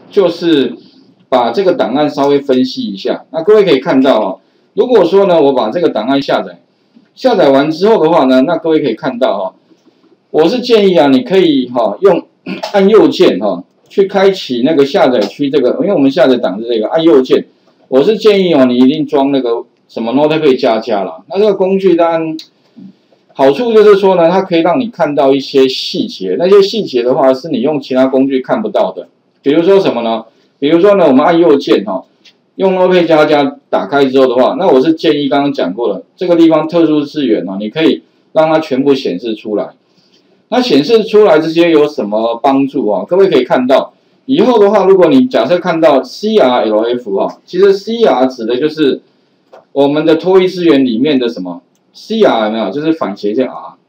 就是把这个档案稍微分析一下。那各位可以看到哦，如果说呢，我把这个档案下载完之后的话呢，那各位可以看到哦，我是建议啊，你可以用按右键去开启那个下载区这个，因为我们下载档是这个，按右键。我是建议哦，你一定装那个什么 Notepad 加啦。那这个工具当然好处就是说呢，它可以让你看到一些细节，那些细节的话是你用其他工具看不到的。比如说什么呢？比如说呢，我们按右键用 Notepad 加打开之后的话，那我是建议刚刚讲过了，这个地方特殊资源你可以让它全部显示出来。那显示出来这些有什么帮助啊？各位可以看到，以后的话，如果你假设看到 CRLF 其实 CR 指的就是我们的脱衣资源里面的什么 CR 有没有？就是反斜线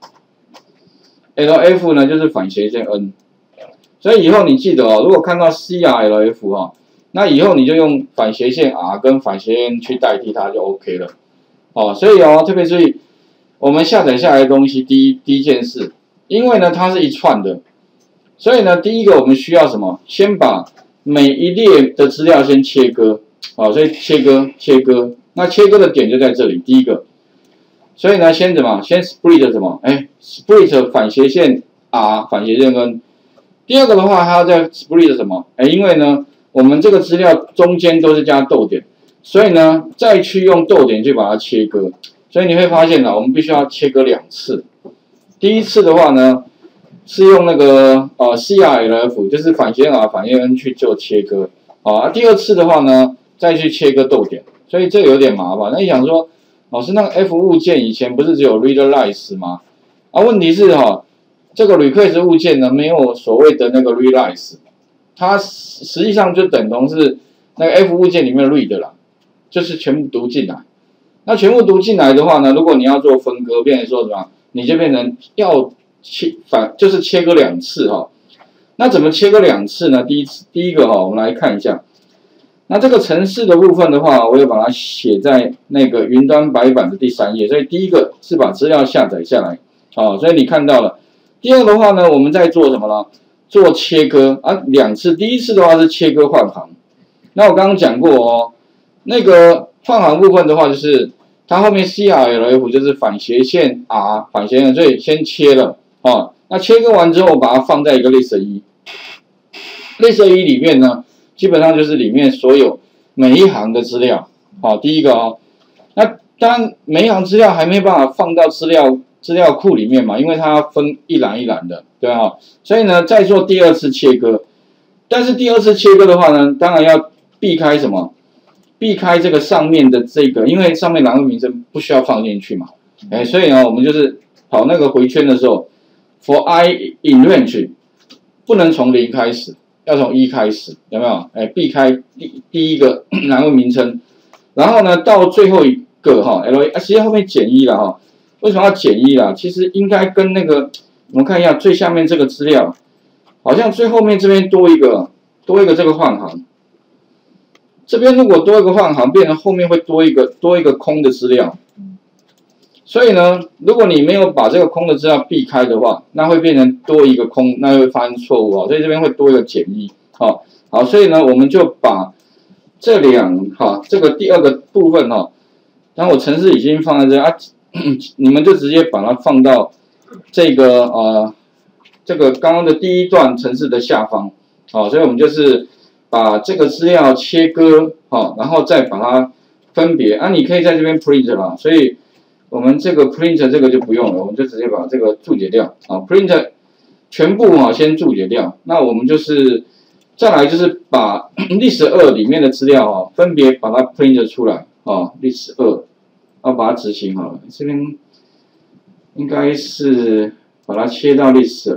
R，LF 呢就是反斜线 N。所以以后你记得如果看到 CRLF 那以后你就用反斜线 R 跟反斜线去代替它就 OK 了。所以特别注意，我们下载下来的东西，第一件事。因为呢，它是一串的，所以呢，第一个我们需要什么？先把每一列的资料先切割，所以切割，那切割的点就在这里，第一个。所以呢，先split 什么？split 反斜线 R 反斜线 N。第二个的话，它要再 split 什么？因为呢，我们这个资料中间都是加逗点，所以呢，再去用逗点去把它切割。所以你会发现我们必须要切割2次。第一次的话呢，是用那个CRLF， 就是反斜线 R 反斜线 N 去做切割。第二次的话呢，再去切割逗点，所以这个有点麻烦。那你想说，老师那个 F 物件以前不是只有 readLines 吗？问题是这个 request 物件呢没有所谓的那个 readLines， 它实际上就等同是那个 F 物件里面的 read 啦，就是全部读进来。那全部读进来的话呢，如果你要做分割，变成说什么？你就变成要就是切割2次那怎么切割2次呢？第一个我们来看一下。那这个程式的部分的话，我也把它写在那个云端白板的第3页。所以第一个是把资料下载下来，所以你看到了。第二个的话呢，我们在做什么呢？做切割2次。第一次的话是切割换行。那我刚刚讲过那个换行部分的话就是。它后面 CRLF 就是反斜线 R 反斜线，所以先切了那切割完之后，把它放在一个 list 1。list 1里面呢，基本上就是里面所有每一行的资料。第一个那当然每一行资料还没办法放到资料库里面嘛，因为它分一栏一栏的，对吧？所以呢，再做第2次切割。但是第2次切割的话呢，当然要避开什么？避开这个上面的这个，因为上面栏位名称不需要放进去嘛，所以呢，我们就是跑那个回圈的时候 ，for I in range 不能从0开始，要从1开始，有没有？避开第一个栏位名称，然后呢，到最后一个LA， 实际上后面减1了为什么要减1啦？其实应该跟那个我们看一下最下面这个资料，好像最后面这边多一个这个换行。这边如果多一个换行，变成后面会多一个空的资料，所以呢，如果你没有把这个空的资料避开的话，那会变成多一个空，那会发生错误所以这边会多一个减1好，所以呢，我们就把这这个第2个部分当然我程式已经放在这你们就直接把它放到这个这个刚刚的第1段程式的下方所以我们就是把这个资料切割然后再把它分别你可以在这边 print 啦，所以我们这个 print 这个就不用了，我们就直接把这个注解掉print 全部先注解掉。那我们就是再来就是把list 2里面的资料分别把它 print 出来list 2，把它执行好了。这边应该是把它切到list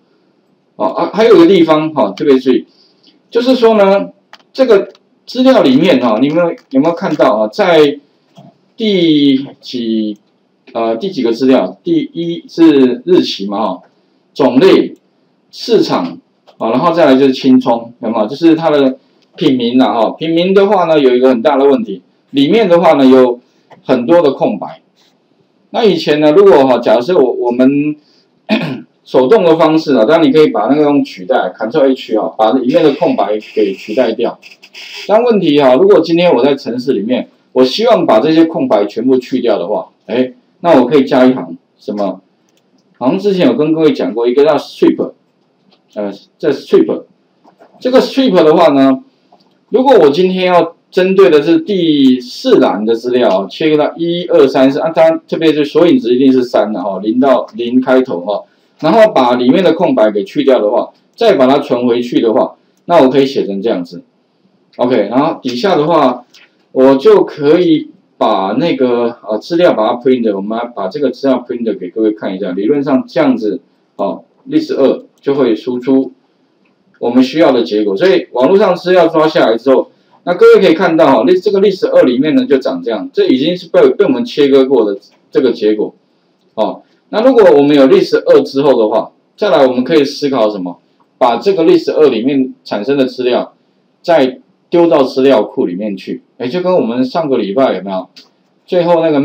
2还有一个地方特别注意。就是说呢，这个资料里面你们有没有看到在第几个资料？第1是日期嘛种类、市场然后再来就是青葱，有没有？就是它的品名啦品名的话呢，有一个很大的问题，里面的话呢有很多的空白。那以前呢，如果假设我们手动的方式啊，当然你可以把那个用取代 ，Ctrl H 啊，把里面的空白给取代掉。但问题啊，如果今天我在程式里面，我希望把这些空白全部去掉的话，那我可以加一行什么？好像之前有跟各位讲过一个叫 strip， 这 strip， 这个 strip 的话呢，如果我今天要针对的是第4栏的资料，切割到1、2、3、4，当然特别是索引值一定是3的哈，0到0开头哈，然后把里面的空白给去掉的话，再把它存回去的话，那我可以写成这样子 ，OK， 然后底下的话，我就可以把那个资料把它 print， 我们把这个资料 print 给各位看一下，理论上这样子list 2就会输出我们需要的结果，所以网络上资料抓下来之后。那各位可以看到这个list 2里面呢就长这样，这已经是被我们切割过的这个结果。那如果我们有 list 2之后的话，再来我们可以思考什么？把这个 list 2里面产生的资料再丢到资料库里面去，就跟我们上个礼拜有没有？最后那个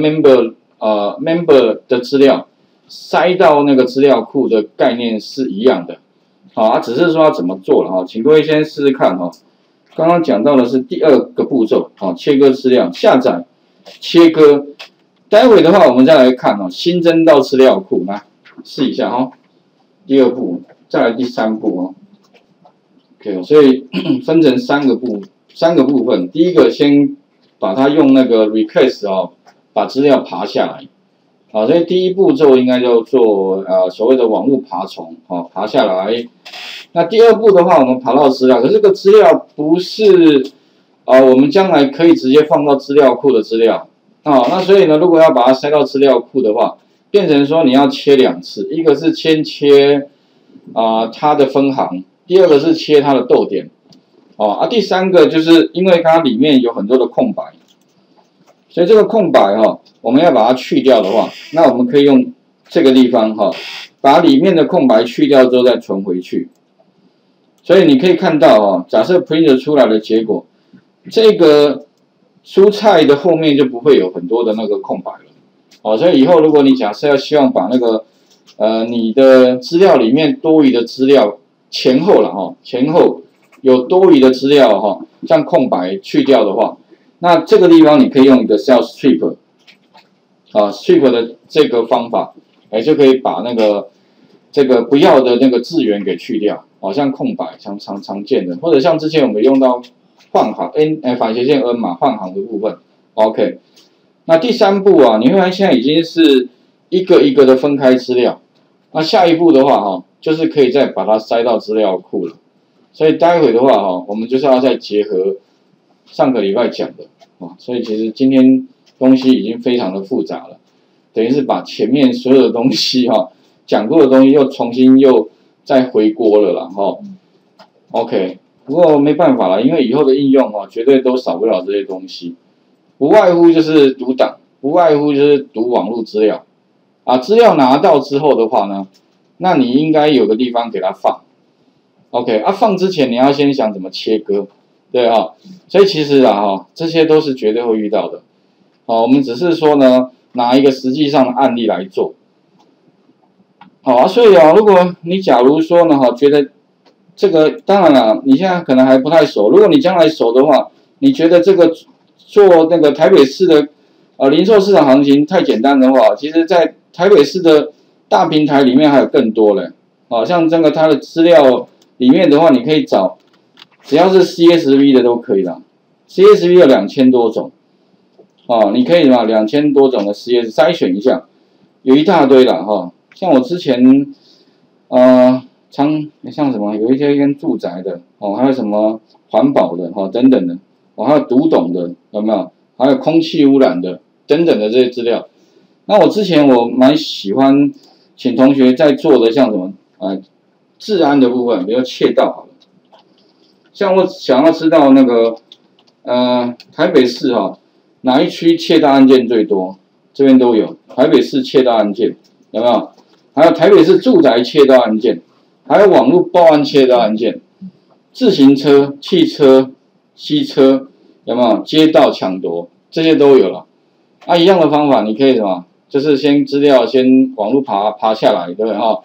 member 的资料塞到那个资料库的概念是一样的。只是说要怎么做了请各位先试试看刚刚讲到的是第2个步骤，切割资料，下载、切割。待会的话，我们再来看新增到资料库，来试一下第2步，再来第3步OK， 所以分成3个部分。第一个先把它用那个 request 把资料爬下来。所以第1步骤应该叫做所谓的网络爬虫爬下来。那第2步的话，我们爬到资料，可是这个资料不是我们将来可以直接放到资料库的资料那所以呢，如果要把它塞到资料库的话，变成说你要切2次，一个是先切它的分行，第2个是切它的逗点第3个就是因为它里面有很多的空白，所以这个空白我们要把它去掉的话，那我们可以用这个地方把里面的空白去掉之后再存回去。所以你可以看到假设 print 出来的结果，这个蔬菜的后面就不会有很多的那个空白了所以以后如果你假设要希望把那个你的资料里面多余的资料前后有多余的资料像空白去掉的话，那这个地方你可以用一个叫 strip strip 的这个方法就可以把那个这个不要的那个字元给去掉像空白常见的，或者像之前我们用到换行反斜线 N 嘛，换行的部分 OK。那第3步你会发现现在已经是一个一个的分开资料，那下一步的话就是可以再把它塞到资料库了。所以待会的话我们就是要再结合上个礼拜讲的所以其实今天东西已经非常的复杂了，等于是把前面所有的东西讲过的东西又重新再回锅了啦OK， 不过没办法啦，因为以后的应用绝对都少不了这些东西，不外乎就是读档，不外乎就是读网络资料资料拿到之后的话呢，那你应该有个地方给它放 OK 放之前你要先想怎么切割，对所以其实这些都是绝对会遇到的我们只是说呢拿一个实际上的案例来做所以如果你假如说呢觉得这个当然了，你现在可能还不太熟，如果你将来熟的话，你觉得这个做那个台北市的零售市场行情太简单的话，其实在台北市的大平台里面还有更多嘞像这个它的资料里面的话，你可以找只要是 CSV 的都可以啦 ，CSV 有2000多种你可以2000多种的 CSV 筛选一下，有一大堆啦像我之前像什么有一些跟住宅的还有什么环保的等等的还有读懂的有没有？还有空气污染的等等的这些资料。那我之前我蛮喜欢请同学在做的像什么治安的部分，比如窃盗好了。像我想要知道那个台北市哪一区窃盗案件最多？这边都有台北市窃盗案件有没有？还有台北市住宅窃盗案件，还有网络报案窃盗案件，自行车、汽车、机车有没有？街道抢夺这些都有了。一样的方法，你可以什么？就是先资料先网络爬下来，对不对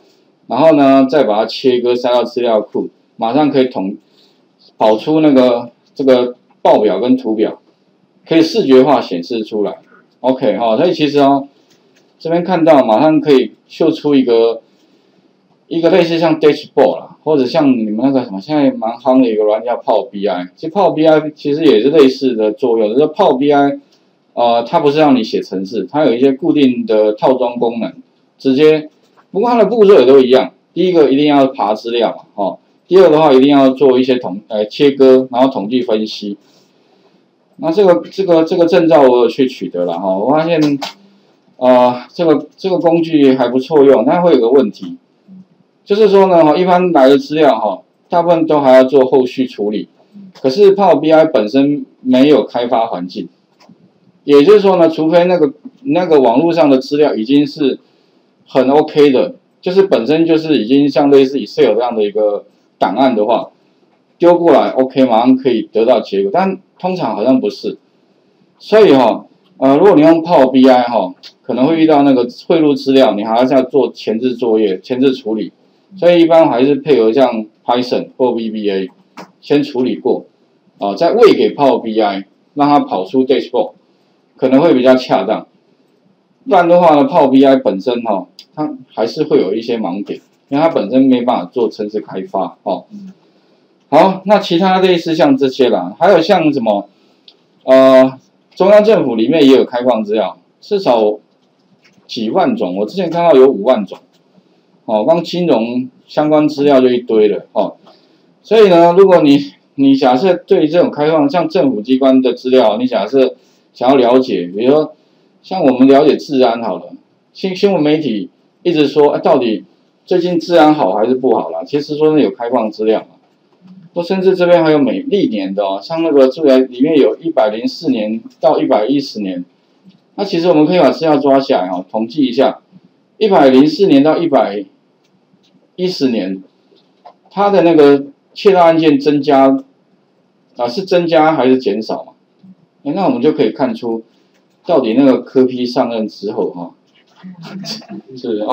然后呢再把它切割塞到资料库，马上可以跑出那个这个报表跟图表，可以视觉化显示出来。OK 哈，所以其实这边看到马上可以秀出一个类似像 dashboard 啦，或者像你们那个什么现在蛮夯的一个软件叫 Power BI， 其实 Power BI 其实也是类似的作用，就是 Power BI 它不是让你写程式，它有一些固定的套装功能，直接，不过它的步骤也都一样。第一个一定要爬资料嘛，第二个的话一定要做一些切割，然后统计分析。那这个证照我有去取得了我发现这个工具还不错用，但会有个问题，就是说呢一般来的资料大部分都还要做后续处理，可是 Power BI 本身没有开发环境。也就是说呢，除非那个网络上的资料已经是很 OK 的，就是本身就是已经像类似 Excel 这样的一个档案的话，丢过来 OK 马上可以得到结果，但通常好像不是。所以如果你用 Power BI 可能会遇到那个汇入资料，你还要再做前置作业、前置处理，所以一般还是配合像 Python 或 VBA 先处理过，再喂给 Power BI， 让它跑出 dashboard。可能会比较恰当，不然的话呢 ，Power BI 本身它还是会有一些盲点，因为它本身没办法做程式开发好，那其他类似像这些啦，还有像什么中央政府里面也有开放资料，至少几万种，我之前看到有5万种，光金融相关资料就一堆了所以呢，如果你假设对这种开放像政府机关的资料，你假设想要了解，比如说像我们了解治安好了，新闻媒体一直说，到底最近治安好还是不好啦？其实说是有开放资料嘛，甚至这边还有历年的像那个住宅里面有104年到110年，那其实我们可以把资料抓下来统计一下，104年到110年，它的那个窃盗案件增加是增加还是减少嘛？那我们就可以看出，到底那个柯 P 上任之后是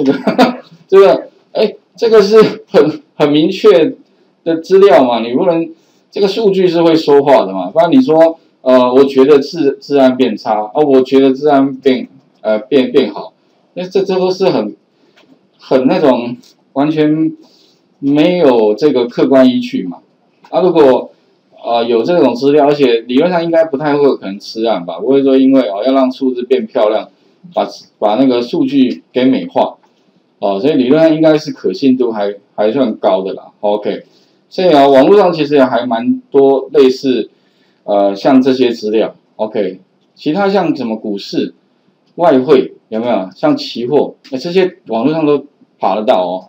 这个是很明确的资料嘛，你不能这个数据是会说话的嘛，不然你说我觉得治安变差我觉得治安变好，那这都是很那种完全没有这个客观依据嘛如果有这种资料，而且理论上应该不太会有可能吃案吧，不会说因为要让数字变漂亮，把那个数据给美化所以理论上应该是可信度还算高的啦 ，OK， 所以网络上其实也还蛮多类似像这些资料 ，OK， 其他像什么股市、外汇有没有？像期货这些网络上都爬得到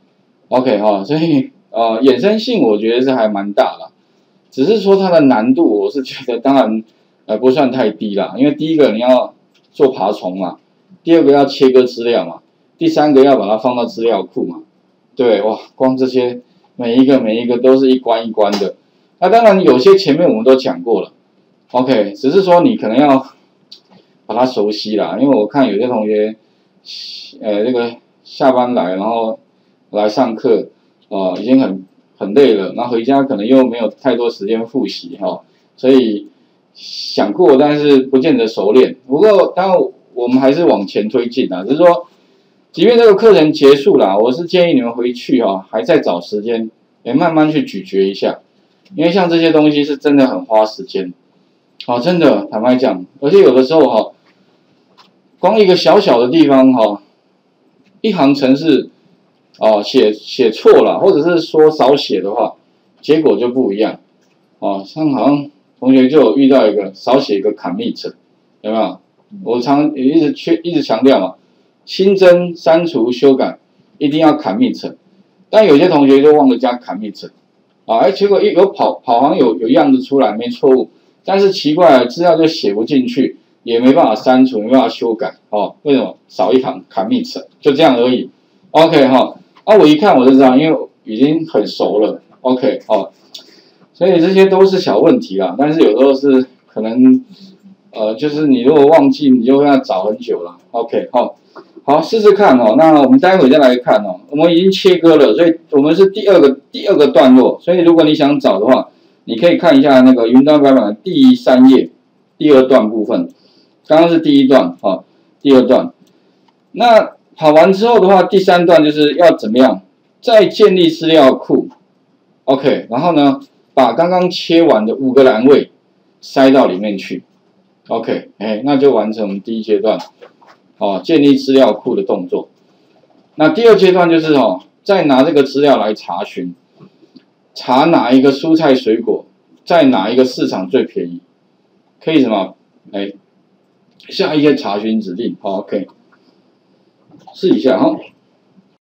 OK 所以衍生性我觉得是还蛮大的。只是说它的难度，我是觉得当然不算太低啦，因为第一个你要做爬虫嘛，第二个要切割资料嘛，第三个要把它放到资料库嘛，对哇，光这些每一个都是一关一关的。那当然有些前面我们都讲过了 ，OK， 只是说你可能要把它熟悉啦，因为我看有些同学这个下班来然后来上课已经很累了，然后回家可能又没有太多时间复习所以想过，但是不见得熟练。不过当然我们还是往前推进只是说，即便这个课程结束了，我是建议你们回去还在找时间，也慢慢去咀嚼一下，因为像这些东西是真的很花时间，真的坦白讲，而且有的时候光一个小小的地方一行程式。写错了，或者是说少写的话，结果就不一样。像好像同学就有遇到一个少写一个 commit， 有没有？我一直强调嘛，新增、删除、修改一定要 commit， 但有些同学就忘了加 commit， 结果有跑好像有样子出来没错误，但是奇怪了，资料就写不进去，也没办法删除，没办法修改为什么？少一行 commit， 就这样而已。OK 我一看我就知道，因为已经很熟了 ，OK 所以这些都是小问题啦，但是有时候是可能就是你如果忘记，你就要找很久了。OK， 好，试试看哦。那我们待会再来看哦。我们已经切割了，所以我们是第二个段落。所以如果你想找的话，你可以看一下那个云端白板的第3页第2段部分。刚刚是第1段，第2段。那跑完之后的话，第3段就是要怎么样？再建立资料库。OK， 然后呢，把刚刚切完的5个栏位塞到里面去。OK， 那就完成我们第1阶段，建立资料库的动作。那第2阶段就是再拿这个资料来查询，查哪一个蔬菜水果在哪一个市场最便宜，可以什么？下一些查询指令，OK， 试一下哈。